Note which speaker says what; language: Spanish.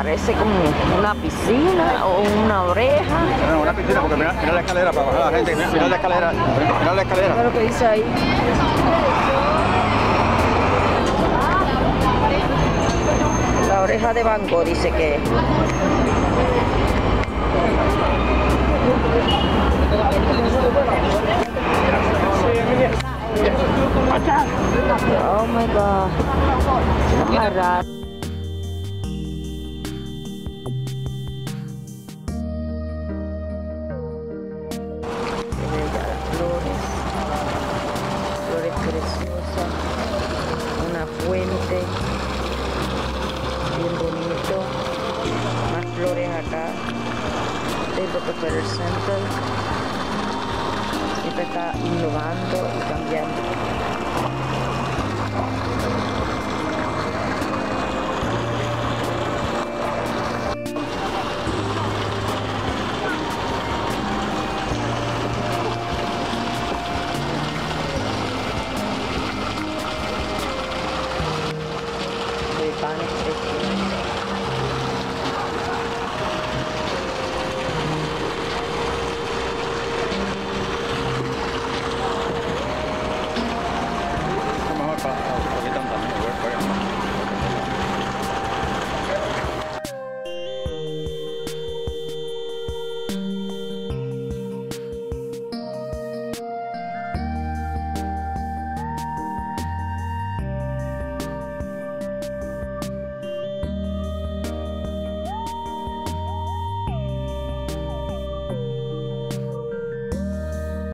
Speaker 1: parece como una piscina o una oreja.
Speaker 2: No, una piscina, porque mira, mira la escalera para bajar a la gente. Mira la escalera. Mira la escalera.
Speaker 1: Mira lo que dice ahí. La oreja de Van Gogh dice que es. Oh my God. Amarrado. Flores preciosas, una fuente, bien bonito, más flores acá, del Rockefeller Center, siempre está innovando y cambiando.